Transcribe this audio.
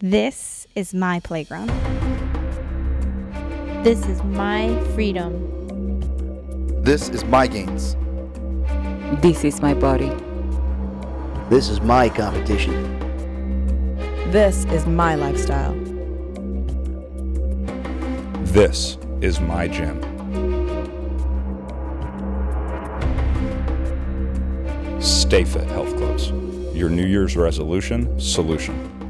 This is my playground. This is my freedom. This is my gains. This is my body. This is my competition. This is my lifestyle. This is my gym. StayFit Health Clubs, your New Year's resolution solution.